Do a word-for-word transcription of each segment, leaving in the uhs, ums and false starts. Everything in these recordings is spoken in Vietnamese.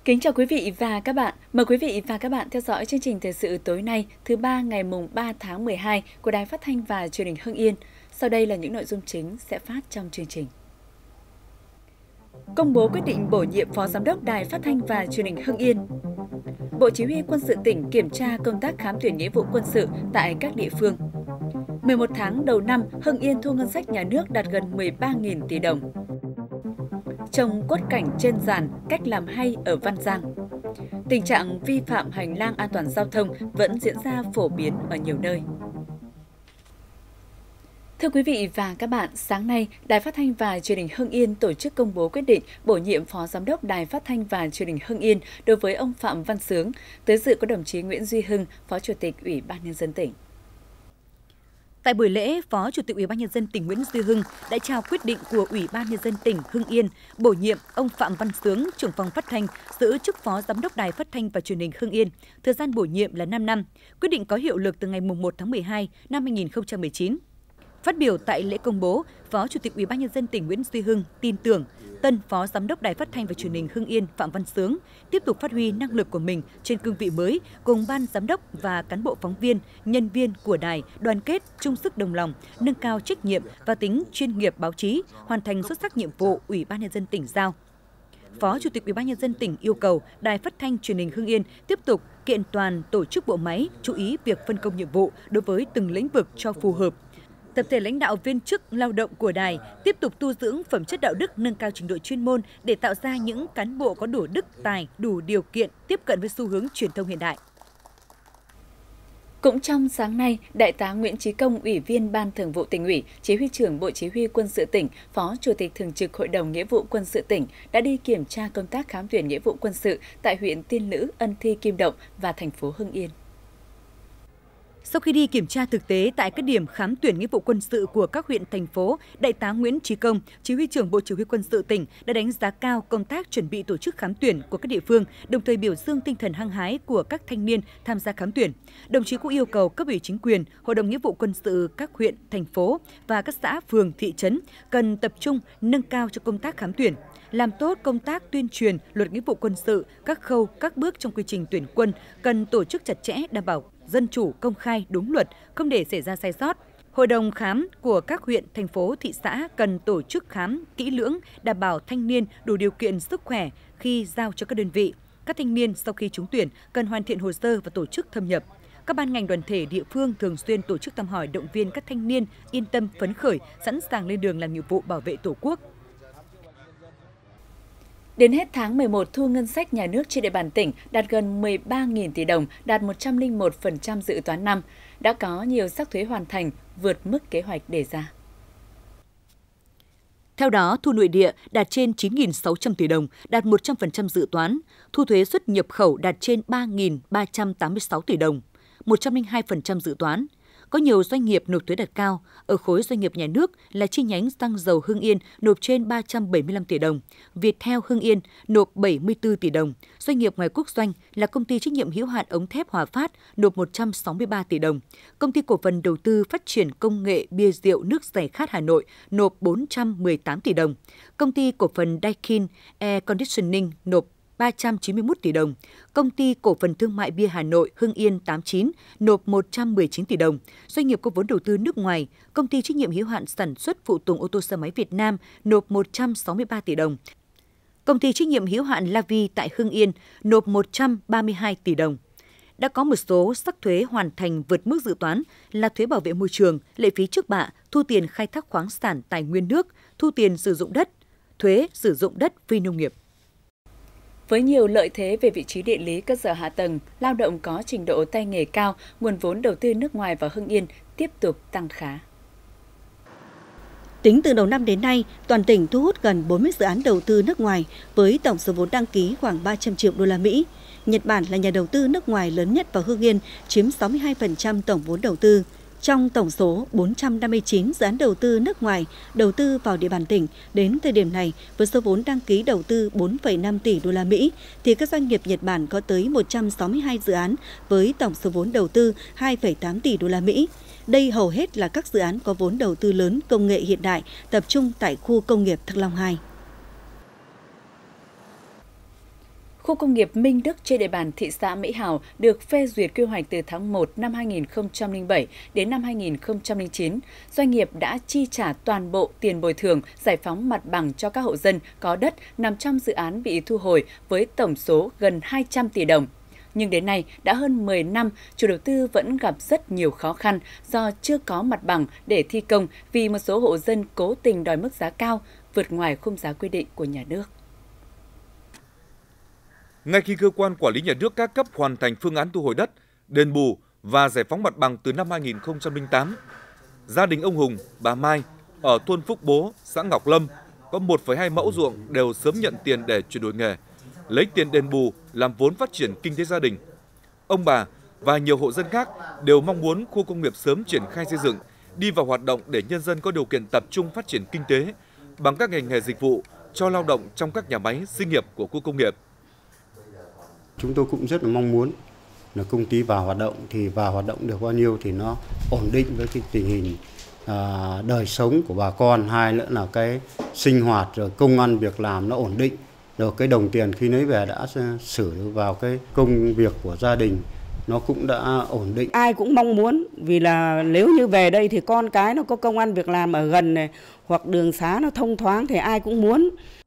Kính chào quý vị và các bạn. Mời quý vị và các bạn theo dõi chương trình thời sự tối nay thứ ba ngày mùng ba tháng mười hai của Đài Phát thanh và Truyền hình Hưng Yên. Sau đây là những nội dung chính sẽ phát trong chương trình. Công bố quyết định bổ nhiệm Phó Giám đốc Đài Phát thanh và Truyền hình Hưng Yên. Bộ Chỉ huy Quân sự tỉnh kiểm tra công tác khám tuyển nghĩa vụ quân sự tại các địa phương. mười một tháng đầu năm, Hưng Yên thu ngân sách nhà nước đạt gần mười ba nghìn tỷ đồng. Trồng quất cảnh trên giàn, cách làm hay ở Văn Giang. Tình trạng vi phạm hành lang an toàn giao thông vẫn diễn ra phổ biến ở nhiều nơi. Thưa quý vị và các bạn, sáng nay, Đài Phát thanh và Truyền hình Hưng Yên tổ chức công bố quyết định bổ nhiệm Phó Giám đốc Đài Phát thanh và Truyền hình Hưng Yên đối với ông Phạm Văn Sướng. Tới dự có đồng chí Nguyễn Duy Hưng, Phó Chủ tịch Ủy ban Nhân dân tỉnh. Tại buổi lễ, Phó Chủ tịch Ủy ban Nhân dân tỉnh Nguyễn Duy Hưng đã trao quyết định của Ủy ban Nhân dân tỉnh Hưng Yên bổ nhiệm ông Phạm Văn Sướng, trưởng phòng phát thanh, giữ chức Phó Giám đốc Đài Phát thanh và Truyền hình Hưng Yên. Thời gian bổ nhiệm là năm năm. Quyết định có hiệu lực từ ngày mùng một tháng mười hai năm hai nghìn không trăm mười chín. Phát biểu tại lễ công bố, Phó Chủ tịch Ủy ban Nhân dân tỉnh Nguyễn Duy Hưng tin tưởng tân Phó Giám đốc Đài Phát thanh và Truyền hình Hưng Yên Phạm Văn Sướng tiếp tục phát huy năng lực của mình trên cương vị mới, cùng ban giám đốc và cán bộ phóng viên, nhân viên của đài đoàn kết, chung sức đồng lòng, nâng cao trách nhiệm và tính chuyên nghiệp báo chí, hoàn thành xuất sắc nhiệm vụ Ủy ban Nhân dân tỉnh giao. Phó Chủ tịch Ủy ban Nhân dân tỉnh yêu cầu Đài Phát thanh Truyền hình Hưng Yên tiếp tục kiện toàn tổ chức bộ máy, chú ý việc phân công nhiệm vụ đối với từng lĩnh vực cho phù hợp. Tập thể lãnh đạo viên chức lao động của đài tiếp tục tu dưỡng phẩm chất đạo đức, nâng cao trình độ chuyên môn để tạo ra những cán bộ có đủ đức, tài, đủ điều kiện tiếp cận với xu hướng truyền thông hiện đại. Cũng trong sáng nay, Đại tá Nguyễn Chí Công, Ủy viên Ban Thường vụ Tỉnh ủy, Chỉ huy trưởng Bộ Chỉ huy Quân sự tỉnh, Phó Chủ tịch Thường trực Hội đồng Nghĩa vụ Quân sự tỉnh đã đi kiểm tra công tác khám tuyển nghĩa vụ quân sự tại huyện Tiên Lữ, Ân Thi, Kim Động và thành phố Hưng Yên. Sau khi đi kiểm tra thực tế tại các điểm khám tuyển nghĩa vụ quân sự của các huyện, thành phố, Đại tá Nguyễn Chí Công, Chỉ huy trưởng Bộ Chỉ huy Quân sự tỉnh đã đánh giá cao công tác chuẩn bị tổ chức khám tuyển của các địa phương, đồng thời biểu dương tinh thần hăng hái của các thanh niên tham gia khám tuyển. Đồng chí cũng yêu cầu cấp ủy chính quyền, Hội đồng Nghĩa vụ Quân sự các huyện, thành phố và các xã, phường, thị trấn cần tập trung nâng cao cho công tác khám tuyển, làm tốt công tác tuyên truyền luật nghĩa vụ quân sự, các khâu, các bước trong quy trình tuyển quân cần tổ chức chặt chẽ, đảm bảo dân chủ, công khai, đúng luật, không để xảy ra sai sót. Hội đồng khám của các huyện, thành phố, thị xã cần tổ chức khám kỹ lưỡng, đảm bảo thanh niên đủ điều kiện sức khỏe khi giao cho các đơn vị. Các thanh niên sau khi trúng tuyển cần hoàn thiện hồ sơ và tổ chức thâm nhập. Các ban ngành đoàn thể địa phương thường xuyên tổ chức thăm hỏi, động viên các thanh niên yên tâm, phấn khởi, sẵn sàng lên đường làm nhiệm vụ bảo vệ Tổ quốc. Đến hết tháng mười một, thu ngân sách nhà nước trên địa bàn tỉnh đạt gần mười ba nghìn tỷ đồng, đạt một trăm lẻ một phần trăm dự toán năm. Đã có nhiều sắc thuế hoàn thành, vượt mức kế hoạch đề ra. Theo đó, thu nội địa đạt trên chín nghìn sáu trăm tỷ đồng, đạt một trăm phần trăm dự toán. Thu thuế xuất nhập khẩu đạt trên ba nghìn ba trăm tám mươi sáu tỷ đồng, một trăm lẻ hai phần trăm dự toán. Có nhiều doanh nghiệp nộp thuế đạt cao, ở khối doanh nghiệp nhà nước là chi nhánh xăng dầu Hưng Yên nộp trên ba trăm bảy mươi lăm tỷ đồng, Viettel Hưng Yên nộp bảy mươi tư tỷ đồng, doanh nghiệp ngoài quốc doanh là công ty trách nhiệm hữu hạn ống thép Hòa Phát nộp một trăm sáu mươi ba tỷ đồng, công ty cổ phần đầu tư phát triển công nghệ bia rượu nước giải khát Hà Nội nộp bốn trăm mười tám tỷ đồng, công ty cổ phần Daikin Air Conditioning nộp ba trăm chín mươi mốt tỷ đồng, công ty cổ phần thương mại bia Hà Nội Hưng Yên tám mươi chín nộp một trăm mười chín tỷ đồng, doanh nghiệp có vốn đầu tư nước ngoài, công ty trách nhiệm hữu hạn sản xuất phụ tùng ô tô xe máy Việt Nam nộp một trăm sáu mươi ba tỷ đồng, công ty trách nhiệm hữu hạn Lavi tại Hưng Yên nộp một trăm ba mươi hai tỷ đồng. Đã có một số sắc thuế hoàn thành vượt mức dự toán là thuế bảo vệ môi trường, lệ phí trước bạ, thu tiền khai thác khoáng sản tài nguyên nước, thu tiền sử dụng đất, thuế sử dụng đất phi nông nghiệp. Với nhiều lợi thế về vị trí địa lý, cơ sở hạ tầng, lao động có trình độ tay nghề cao, nguồn vốn đầu tư nước ngoài vào Hưng Yên tiếp tục tăng khá. Tính từ đầu năm đến nay, toàn tỉnh thu hút gần bốn mươi dự án đầu tư nước ngoài với tổng số vốn đăng ký khoảng ba trăm triệu đô la Mỹ. Nhật Bản là nhà đầu tư nước ngoài lớn nhất vào Hưng Yên, chiếm sáu mươi hai phần trăm tổng vốn đầu tư. Trong tổng số bốn trăm năm mươi chín dự án đầu tư nước ngoài đầu tư vào địa bàn tỉnh, đến thời điểm này với số vốn đăng ký đầu tư bốn phẩy năm tỷ đô la Mỹ thì các doanh nghiệp Nhật Bản có tới một trăm sáu mươi hai dự án với tổng số vốn đầu tư hai phẩy tám tỷ đô la Mỹ. Đây hầu hết là các dự án có vốn đầu tư lớn công nghệ hiện đại tập trung tại khu công nghiệp Thăng Long hai. Khu công nghiệp Minh Đức trên địa bàn thị xã Mỹ Hào được phê duyệt quy hoạch từ tháng một năm hai nghìn không trăm lẻ bảy đến năm hai nghìn không trăm lẻ chín. Doanh nghiệp đã chi trả toàn bộ tiền bồi thường, giải phóng mặt bằng cho các hộ dân có đất nằm trong dự án bị thu hồi với tổng số gần hai trăm tỷ đồng. Nhưng đến nay, đã hơn mười năm, chủ đầu tư vẫn gặp rất nhiều khó khăn do chưa có mặt bằng để thi công vì một số hộ dân cố tình đòi mức giá cao, vượt ngoài khung giá quy định của nhà nước. Ngay khi cơ quan quản lý nhà nước các cấp hoàn thành phương án thu hồi đất, đền bù và giải phóng mặt bằng từ năm hai nghìn không trăm lẻ tám, gia đình ông Hùng, bà Mai ở thôn Phúc Bố, xã Ngọc Lâm có một phẩy hai mẫu ruộng đều sớm nhận tiền để chuyển đổi nghề, lấy tiền đền bù làm vốn phát triển kinh tế gia đình. Ông bà và nhiều hộ dân khác đều mong muốn khu công nghiệp sớm triển khai xây dựng, đi vào hoạt động để nhân dân có điều kiện tập trung phát triển kinh tế bằng các ngành nghề dịch vụ cho lao động trong các nhà máy xí nghiệp của khu công nghiệp. Chúng tôi cũng rất là mong muốn là công ty vào hoạt động thì vào hoạt động được bao nhiêu thì nó ổn định với cái tình hình à, đời sống của bà con, hai nữa là cái sinh hoạt rồi công ăn việc làm nó ổn định, rồi cái đồng tiền khi lấy về đã xử vào cái công việc của gia đình nó cũng đã ổn định. Ai cũng mong muốn, vì là nếu như về đây thì con cái nó có công ăn việc làm ở gần này, hoặc đường xá nó thông thoáng thì ai cũng muốn.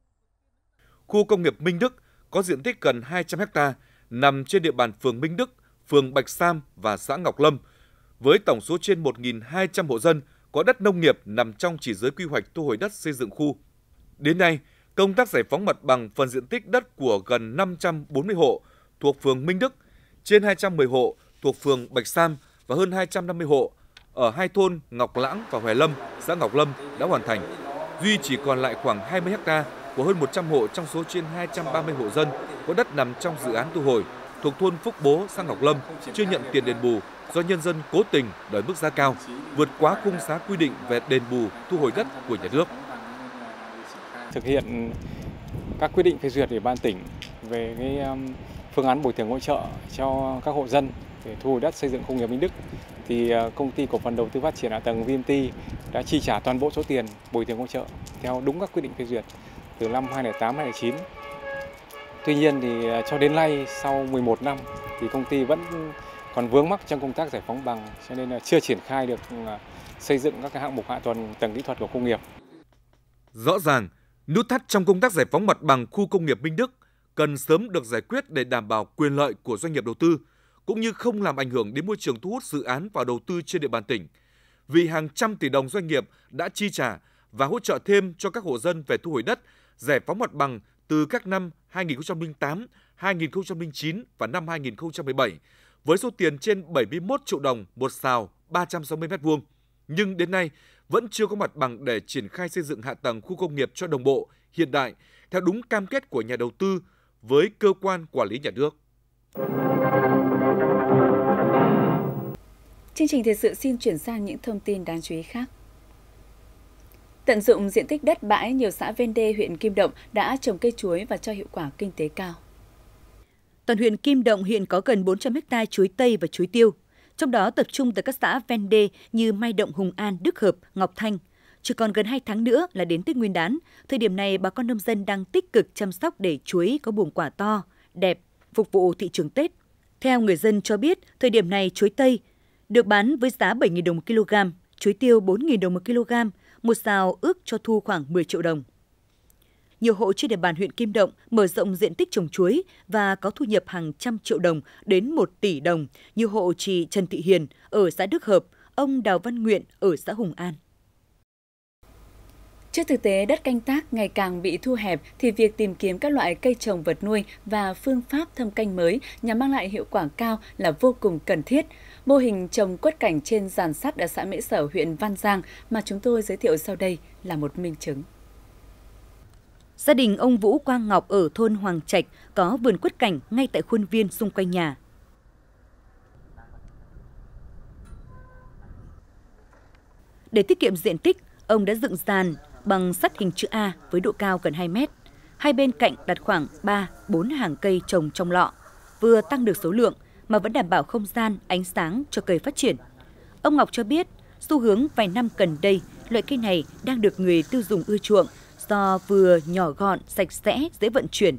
Khu công nghiệp Minh Đức có diện tích gần hai trăm héc ta, nằm trên địa bàn phường Minh Đức, phường Bạch Sam và xã Ngọc Lâm, với tổng số trên một nghìn hai trăm hộ dân có đất nông nghiệp nằm trong chỉ giới quy hoạch thu hồi đất xây dựng khu. Đến nay, công tác giải phóng mặt bằng phần diện tích đất của gần năm trăm bốn mươi hộ thuộc phường Minh Đức, trên hai trăm mười hộ thuộc phường Bạch Sam và hơn hai trăm năm mươi hộ ở hai thôn Ngọc Lãng và Hoè Lâm, xã Ngọc Lâm đã hoàn thành. Duy chỉ còn lại khoảng hai mươi héc ta của hơn một trăm hộ trong số trên hai trăm ba mươi hộ dân có đất nằm trong dự án thu hồi thuộc thôn Phúc Bố, xã Ngọc Lâm chưa nhận tiền đền bù do nhân dân cố tình đòi mức giá cao, vượt quá khung giá quy định về đền bù thu hồi đất của nhà nước. Thực hiện các quyết định phê duyệt của ban tỉnh về cái phương án bồi thường hỗ trợ cho các hộ dân để thu hồi đất xây dựng khu công nghiệp Minh Đức, thì công ty cổ phần đầu tư phát triển hạ tầng vê en tê đã chi trả toàn bộ số tiền bồi thường hỗ trợ theo đúng các quyết định phê duyệt từ năm hai nghìn không trăm lẻ tám đến hai nghìn không trăm lẻ chín. Tuy nhiên thì cho đến nay sau mười một năm thì công ty vẫn còn vướng mắc trong công tác giải phóng bằng, cho nên là chưa triển khai được xây dựng các cái hạng mục hạ tầng tầng kỹ thuật của công nghiệp. Rõ ràng, nút thắt trong công tác giải phóng mặt bằng khu công nghiệp Minh Đức cần sớm được giải quyết để đảm bảo quyền lợi của doanh nghiệp đầu tư, cũng như không làm ảnh hưởng đến môi trường thu hút dự án và đầu tư trên địa bàn tỉnh. Vì hàng trăm tỷ đồng doanh nghiệp đã chi trả và hỗ trợ thêm cho các hộ dân về thu hồi đất, giải phóng mặt bằng từ các năm hai nghìn không trăm lẻ tám, hai nghìn không trăm lẻ chín và năm hai nghìn không trăm mười bảy, với số tiền trên bảy mươi mốt triệu đồng một sào ba trăm sáu mươi mét vuông. Nhưng đến nay vẫn chưa có mặt bằng để triển khai xây dựng hạ tầng khu công nghiệp cho đồng bộ, hiện đại, theo đúng cam kết của nhà đầu tư với cơ quan quản lý nhà nước. Chương trình thời sự xin chuyển sang những thông tin đáng chú ý khác. Tận dụng diện tích đất bãi, nhiều xã ven đê huyện Kim Động đã trồng cây chuối và cho hiệu quả kinh tế cao. Toàn huyện Kim Động hiện có gần bốn trăm héc ta chuối tây và chuối tiêu, trong đó tập trung tại các xã ven đê như Mai Động, Hùng An, Đức Hợp, Ngọc Thanh. Chỉ còn gần hai tháng nữa là đến Tết Nguyên đán, thời điểm này bà con nông dân đang tích cực chăm sóc để chuối có buồm quả to, đẹp, phục vụ thị trường Tết. Theo người dân cho biết, thời điểm này chuối tây được bán với giá bảy nghìn đồng một kg, chuối tiêu bốn nghìn đồng một kg, một sào ước cho thu khoảng mười triệu đồng. Nhiều hộ trên địa bàn huyện Kim Động mở rộng diện tích trồng chuối và có thu nhập hàng trăm triệu đồng đến một tỷ đồng, như hộ chị Trần Thị Hiền ở xã Đức Hợp, ông Đào Văn Nguyện ở xã Hùng An. Trước thực tế đất canh tác ngày càng bị thu hẹp thì việc tìm kiếm các loại cây trồng vật nuôi và phương pháp thâm canh mới nhằm mang lại hiệu quả cao là vô cùng cần thiết. Mô hình trồng quất cảnh trên giàn sắt ở xã Mễ Sở, huyện Văn Giang mà chúng tôi giới thiệu sau đây là một minh chứng. Gia đình ông Vũ Quang Ngọc ở thôn Hoàng Trạch có vườn quất cảnh ngay tại khuôn viên xung quanh nhà. Để tiết kiệm diện tích, ông đã dựng giàn bằng sắt hình chữ A với độ cao gần hai mét. Hai bên cạnh đặt khoảng ba bốn hàng cây trồng trong lọ, vừa tăng được số lượng mà vẫn đảm bảo không gian, ánh sáng cho cây phát triển. Ông Ngọc cho biết, xu hướng vài năm gần đây, loại cây này đang được người tiêu dùng ưa chuộng do vừa nhỏ gọn, sạch sẽ, dễ vận chuyển.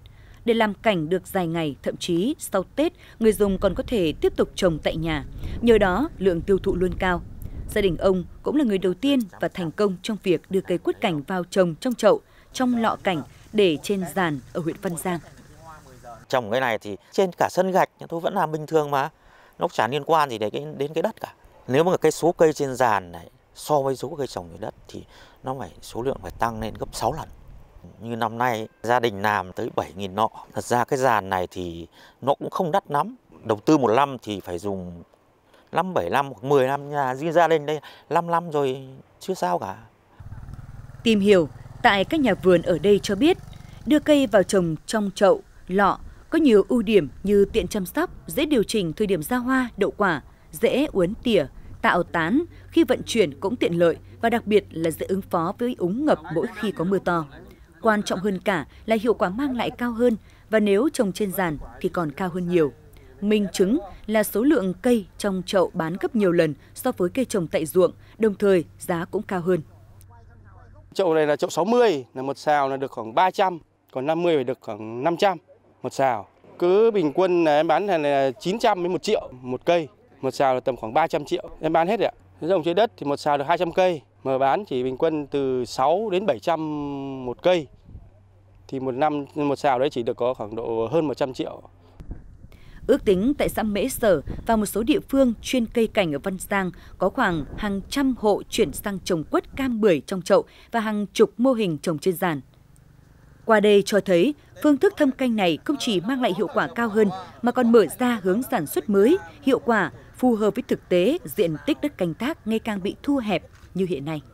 để làm cảnh được dài ngày, thậm chí sau Tết, người dùng còn có thể tiếp tục trồng tại nhà. Nhờ đó, lượng tiêu thụ luôn cao. Gia đình ông cũng là người đầu tiên và thành công trong việc đưa cây quất cảnh vào trồng trong chậu, trong lọ cảnh để trên giàn ở huyện Văn Giang. Trồng cái này thì trên cả sân gạch tôi vẫn làm bình thường mà, nó chả liên quan gì đến cái, đến cái đất cả. Nếu mà cái số cây trên giàn này so với số cây trồng trên đất thì nó phải số lượng phải tăng lên gấp sáu lần. Như năm nay gia đình làm tới bảy nghìn nọ. Thật ra cái giàn này thì nó cũng không đắt lắm. Đầu tư một năm thì phải dùng năm bảy năm hoặc mười năm, nhà riêng gia đình đây năm năm rồi chưa sao cả. Tìm hiểu tại các nhà vườn ở đây cho biết, đưa cây vào trồng trong chậu, lọ có nhiều ưu điểm như tiện chăm sóc, dễ điều chỉnh thời điểm ra hoa, đậu quả, dễ uốn tỉa, tạo tán, khi vận chuyển cũng tiện lợi và đặc biệt là dễ ứng phó với úng ngập mỗi khi có mưa to. Quan trọng hơn cả là hiệu quả mang lại cao hơn và nếu trồng trên giàn thì còn cao hơn nhiều. Minh chứng là số lượng cây trong chậu bán gấp nhiều lần so với cây trồng tại ruộng, đồng thời giá cũng cao hơn. Chậu này là chậu sáu mươi, là một sào là được khoảng ba trăm, còn năm mươi phải được khoảng năm trăm một sào. Cứ bình quân là em bán là chín trăm đến một triệu một cây, một sào là tầm khoảng ba trăm triệu. Em bán hết rồi ạ. Trồng trên đất thì một sào được hai trăm cây, mà bán chỉ bình quân từ sáu đến bảy trăm một cây. Thì một năm một sào đấy chỉ được có khoảng độ hơn một trăm triệu. Ước tính tại xã Mễ Sở và một số địa phương chuyên cây cảnh ở Văn Giang có khoảng hàng trăm hộ chuyển sang trồng quất cam bưởi trong chậu và hàng chục mô hình trồng trên giàn. Qua đây cho thấy phương thức thâm canh này không chỉ mang lại hiệu quả cao hơn mà còn mở ra hướng sản xuất mới, hiệu quả, phù hợp với thực tế diện tích đất canh tác ngày càng bị thu hẹp như hiện nay.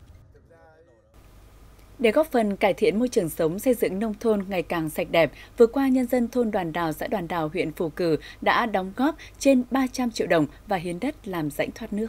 Để góp phần cải thiện môi trường sống, xây dựng nông thôn ngày càng sạch đẹp, vừa qua nhân dân thôn Đoàn Đào, xã Đoàn Đào, huyện Phù Cử đã đóng góp trên ba trăm triệu đồng và hiến đất làm rãnh thoát nước.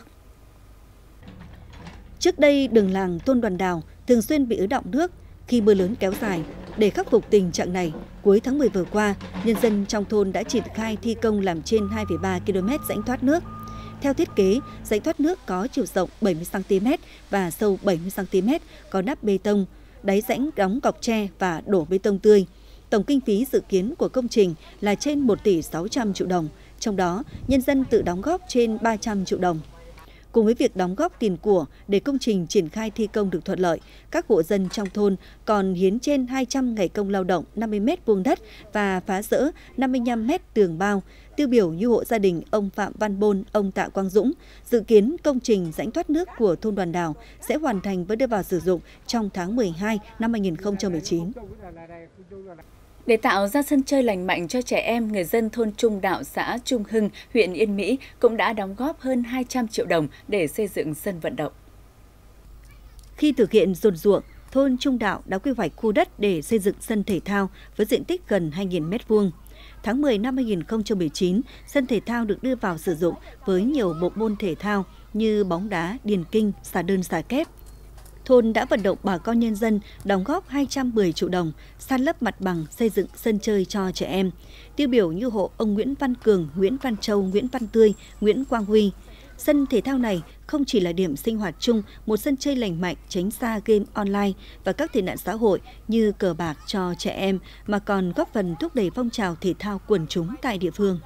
Trước đây, đường làng thôn Đoàn Đào thường xuyên bị ứ đọng nước khi mưa lớn kéo dài. Để khắc phục tình trạng này, cuối tháng mười vừa qua, nhân dân trong thôn đã triển khai thi công làm trên hai phẩy ba ki lô mét rãnh thoát nước. Theo thiết kế, rãnh thoát nước có chiều rộng bảy mươi xăng ti mét và sâu bảy mươi xăng ti mét, có nắp bê tông, đáy rãnh đóng cọc tre và đổ bê tông tươi. Tổng kinh phí dự kiến của công trình là trên một tỷ sáu trăm triệu đồng, trong đó nhân dân tự đóng góp trên ba trăm triệu đồng. Cùng với việc đóng góp tiền của để công trình triển khai thi công được thuận lợi, các hộ dân trong thôn còn hiến trên hai trăm ngày công lao động năm mươi mét vuông đất và phá rỡ năm mươi lăm mét tường bao. Tiêu biểu như hộ gia đình ông Phạm Văn Bôn, ông Tạ Quang Dũng, dự kiến công trình rãnh thoát nước của thôn Đoàn Đào sẽ hoàn thành và đưa vào sử dụng trong tháng mười hai năm hai nghìn không trăm mười chín. Để tạo ra sân chơi lành mạnh cho trẻ em, người dân thôn Trung Đạo, xã Trung Hưng, huyện Yên Mỹ cũng đã đóng góp hơn hai trăm triệu đồng để xây dựng sân vận động. Khi thực hiện dồn ruộng, thôn Trung Đạo đã quy hoạch khu đất để xây dựng sân thể thao với diện tích gần hai nghìn mét vuông. Tháng mười năm hai nghìn không trăm mười chín, sân thể thao được đưa vào sử dụng với nhiều bộ môn thể thao như bóng đá, điền kinh, xà đơn xà kép. Thôn đã vận động bà con nhân dân đóng góp hai trăm mười triệu đồng, san lấp mặt bằng xây dựng sân chơi cho trẻ em. Tiêu biểu như hộ ông Nguyễn Văn Cường, Nguyễn Văn Châu, Nguyễn Văn Tươi, Nguyễn Quang Huy. Sân thể thao này không chỉ là điểm sinh hoạt chung, một sân chơi lành mạnh, tránh xa game online và các tệ nạn xã hội như cờ bạc cho trẻ em, mà còn góp phần thúc đẩy phong trào thể thao quần chúng tại địa phương.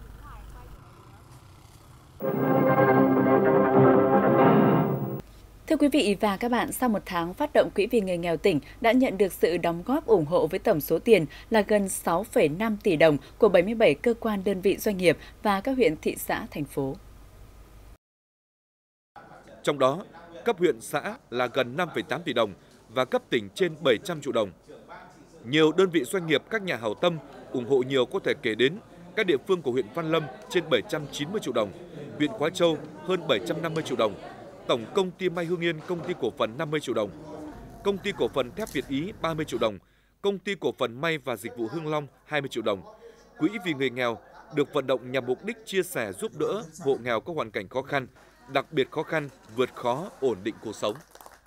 Thưa quý vị và các bạn, sau một tháng phát động Quỹ vì người nghèo tỉnh đã nhận được sự đóng góp ủng hộ với tổng số tiền là gần sáu phẩy năm tỷ đồng của bảy mươi bảy cơ quan đơn vị doanh nghiệp và các huyện, thị xã, thành phố. Trong đó, cấp huyện xã là gần năm phẩy tám tỷ đồng và cấp tỉnh trên bảy trăm triệu đồng. Nhiều đơn vị doanh nghiệp, các nhà hảo tâm ủng hộ nhiều có thể kể đến các địa phương của huyện Văn Lâm trên bảy trăm chín mươi triệu đồng, huyện Khói Châu hơn bảy trăm năm mươi triệu đồng, Tổng công ty May Hưng Yên công ty cổ phần năm mươi triệu đồng, công ty cổ phần thép Việt Ý ba mươi triệu đồng, công ty cổ phần may và dịch vụ Hưng Long hai mươi triệu đồng. Quỹ vì người nghèo được vận động nhằm mục đích chia sẻ giúp đỡ hộ nghèo có hoàn cảnh khó khăn, đặc biệt khó khăn, vượt khó, ổn định cuộc sống.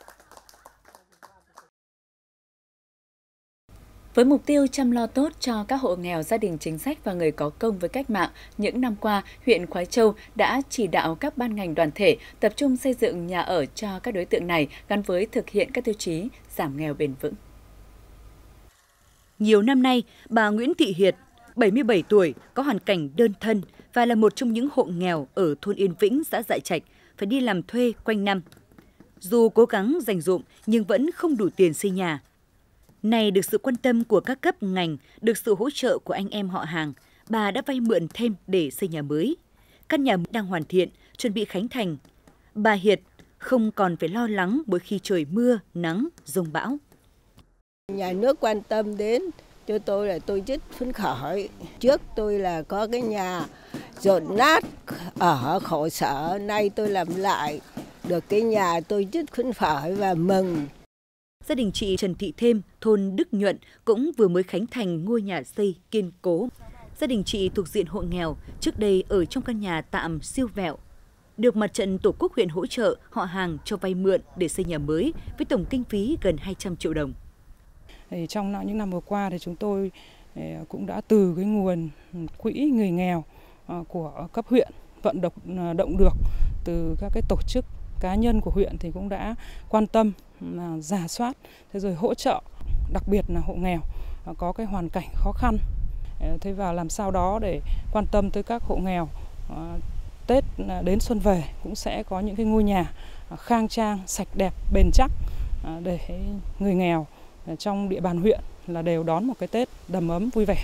Với mục tiêu chăm lo tốt cho các hộ nghèo, gia đình chính sách và người có công với cách mạng, những năm qua, huyện Khói Châu đã chỉ đạo các ban ngành đoàn thể tập trung xây dựng nhà ở cho các đối tượng này gắn với thực hiện các tiêu chí giảm nghèo bền vững. Nhiều năm nay, bà Nguyễn Thị Hiệt, bảy mươi bảy tuổi, có hoàn cảnh đơn thân và là một trong những hộ nghèo ở thôn Yên Vĩnh, xã Dại Trạch, phải đi làm thuê quanh năm. Dù cố gắng dành dụm nhưng vẫn không đủ tiền xây nhà. Này được sự quan tâm của các cấp ngành, được sự hỗ trợ của anh em họ hàng, bà đã vay mượn thêm để xây nhà mới. Căn nhà đang hoàn thiện, chuẩn bị khánh thành. Bà Hiệt không còn phải lo lắng mỗi khi trời mưa, nắng, giông bão. Nhà nước quan tâm đến cho tôi là tôi rất phấn khởi. Trước tôi là có cái nhà dột nát ở khổ sở, nay tôi làm lại được cái nhà, tôi rất phấn khởi và mừng. Gia đình chị Trần Thị Thêm, thôn Đức Nhuận cũng vừa mới khánh thành ngôi nhà xây kiên cố. Gia đình chị thuộc diện hộ nghèo, trước đây ở trong căn nhà tạm siêu vẹo. Được Mặt trận Tổ quốc huyện hỗ trợ, họ hàng cho vay mượn để xây nhà mới với tổng kinh phí gần hai trăm triệu đồng. Trong những năm vừa qua thì chúng tôi cũng đã từ cái nguồn quỹ người nghèo của cấp huyện vận động động được từ các cái tổ chức cá nhân của huyện thì cũng đã quan tâm rà soát, thế rồi hỗ trợ, đặc biệt là hộ nghèo có cái hoàn cảnh khó khăn. Thế và làm sao đó để quan tâm tới các hộ nghèo, Tết đến xuân về cũng sẽ có những cái ngôi nhà khang trang, sạch đẹp, bền chắc để người nghèo trong địa bàn huyện là đều đón một cái Tết đầm ấm vui vẻ.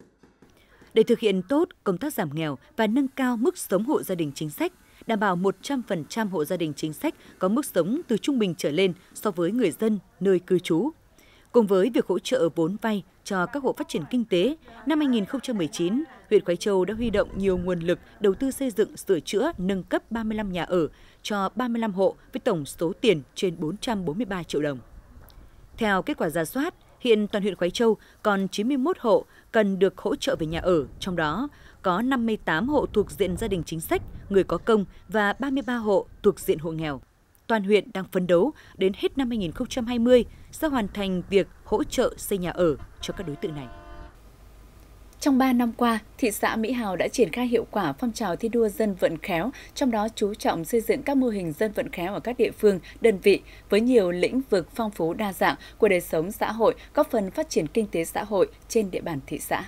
Để thực hiện tốt công tác giảm nghèo và nâng cao mức sống hộ gia đình chính sách, đảm bảo một trăm phần trăm hộ gia đình chính sách có mức sống từ trung bình trở lên so với người dân nơi cư trú. Cùng với việc hỗ trợ vốn vay cho các hộ phát triển kinh tế, năm hai nghìn không trăm mười chín, huyện Khoái Châu đã huy động nhiều nguồn lực đầu tư xây dựng, sửa chữa, nâng cấp ba mươi lăm nhà ở cho ba mươi lăm hộ với tổng số tiền trên bốn trăm bốn mươi ba triệu đồng. Theo kết quả rà soát, hiện toàn huyện Khoái Châu còn chín mươi mốt hộ cần được hỗ trợ về nhà ở, trong đó có năm mươi tám hộ thuộc diện gia đình chính sách, người có công và ba mươi ba hộ thuộc diện hộ nghèo. Toàn huyện đang phấn đấu đến hết năm hai nghìn không trăm hai mươi sẽ hoàn thành việc hỗ trợ xây nhà ở cho các đối tượng này. Trong ba năm qua, thị xã Mỹ Hào đã triển khai hiệu quả phong trào thi đua dân vận khéo, trong đó chú trọng xây dựng các mô hình dân vận khéo ở các địa phương, đơn vị với nhiều lĩnh vực phong phú đa dạng của đời sống xã hội, góp phần phát triển kinh tế xã hội trên địa bàn thị xã.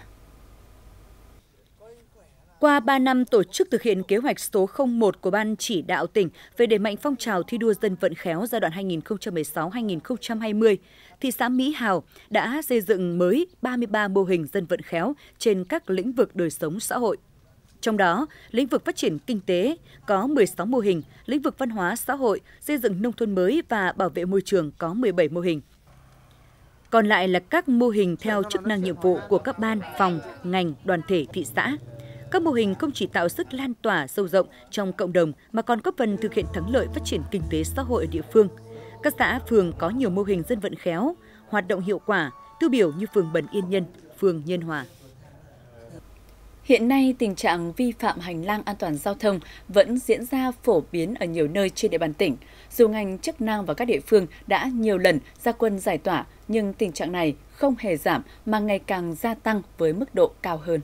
Qua ba năm tổ chức thực hiện kế hoạch số không một của Ban Chỉ đạo tỉnh về đẩy mạnh phong trào thi đua dân vận khéo giai đoạn hai nghìn không trăm mười sáu đến hai nghìn không trăm hai mươi, thị xã Mỹ Hào đã xây dựng mới ba mươi ba mô hình dân vận khéo trên các lĩnh vực đời sống xã hội. Trong đó, lĩnh vực phát triển kinh tế có mười sáu mô hình, lĩnh vực văn hóa xã hội, xây dựng nông thôn mới và bảo vệ môi trường có mười bảy mô hình. Còn lại là các mô hình theo chức năng nhiệm vụ của các ban, phòng, ngành, đoàn thể thị xã. Các mô hình không chỉ tạo sức lan tỏa sâu rộng trong cộng đồng mà còn góp phần thực hiện thắng lợi phát triển kinh tế xã hội ở địa phương. Các xã, phường có nhiều mô hình dân vận khéo, hoạt động hiệu quả, tiêu biểu như phường Bần Yên Nhân, phường Nhân Hòa. Hiện nay, tình trạng vi phạm hành lang an toàn giao thông vẫn diễn ra phổ biến ở nhiều nơi trên địa bàn tỉnh. Dù ngành chức năng và các địa phương đã nhiều lần ra quân giải tỏa, nhưng tình trạng này không hề giảm mà ngày càng gia tăng với mức độ cao hơn.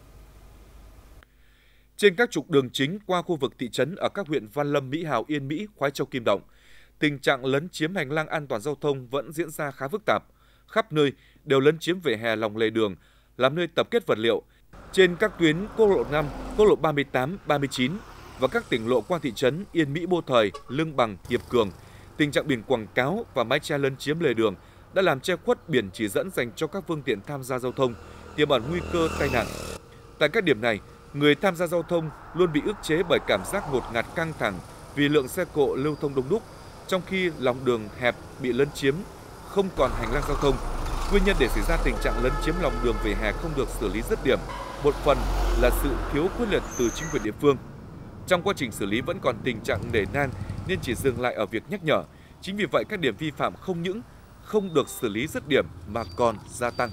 Trên các trục đường chính qua khu vực thị trấn ở các huyện Văn Lâm, Mỹ Hào, Yên Mỹ, Khoái Châu, Kim Động, tình trạng lấn chiếm hành lang an toàn giao thông vẫn diễn ra khá phức tạp. Khắp nơi đều lấn chiếm vỉa hè lòng lề đường, làm nơi tập kết vật liệu. Trên các tuyến quốc lộ năm, quốc lộ ba mươi tám, ba mươi chín và các tỉnh lộ qua thị trấn Yên Mỹ, Bô Thời, Lương Bằng, Hiệp Cường, tình trạng biển quảng cáo và mái che lấn chiếm lề đường đã làm che khuất biển chỉ dẫn dành cho các phương tiện tham gia giao thông, tiềm ẩn nguy cơ tai nạn. Tại các điểm này, người tham gia giao thông luôn bị ức chế bởi cảm giác ngột ngạt căng thẳng vì lượng xe cộ lưu thông đông đúc, trong khi lòng đường hẹp bị lấn chiếm, không còn hành lang giao thông. Nguyên nhân để xảy ra tình trạng lấn chiếm lòng đường vỉa hè không được xử lý dứt điểm, một phần là sự thiếu quyết liệt từ chính quyền địa phương. Trong quá trình xử lý vẫn còn tình trạng nể nang nên chỉ dừng lại ở việc nhắc nhở. Chính vì vậy các điểm vi phạm không những không được xử lý dứt điểm mà còn gia tăng.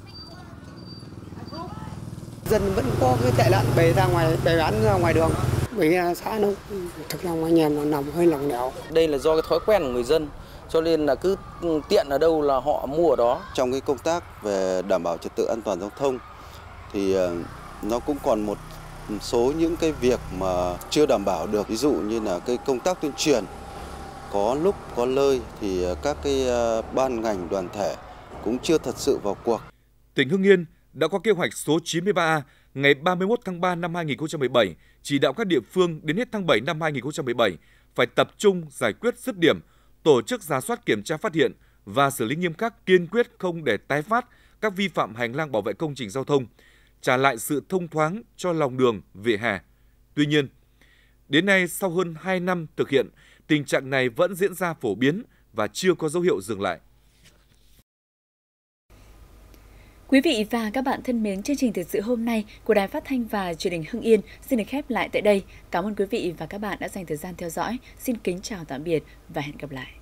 Dân vẫn có cái tệ nạn bày ra ngoài, bày bán ra ngoài đường. Bởi xã nó thực lòng anh em nó nằm hơi lòng lẻo. Đây là do cái thói quen của người dân, cho nên là cứ tiện ở đâu là họ mua ở đó. Trong cái công tác về đảm bảo trật tự an toàn giao thông thì nó cũng còn một số những cái việc mà chưa đảm bảo được. Ví dụ như là cái công tác tuyên truyền có lúc có nơi thì các cái ban ngành đoàn thể cũng chưa thật sự vào cuộc. tỉnh Hưng Yên đã có kế hoạch số chín mươi ba A ngày ba mươi mốt tháng ba năm hai nghìn không trăm mười bảy chỉ đạo các địa phương đến hết tháng bảy năm hai nghìn không trăm mười bảy phải tập trung giải quyết dứt điểm, tổ chức rà soát kiểm tra phát hiện và xử lý nghiêm khắc, kiên quyết không để tái phát các vi phạm hành lang bảo vệ công trình giao thông, trả lại sự thông thoáng cho lòng đường, vỉa hè. Tuy nhiên, đến nay sau hơn hai năm thực hiện, tình trạng này vẫn diễn ra phổ biến và chưa có dấu hiệu dừng lại. Quý vị và các bạn thân mến, chương trình thời sự hôm nay của Đài Phát thanh và Truyền hình Hưng Yên xin được khép lại tại đây. Cảm ơn quý vị và các bạn đã dành thời gian theo dõi. Xin kính chào tạm biệt và hẹn gặp lại.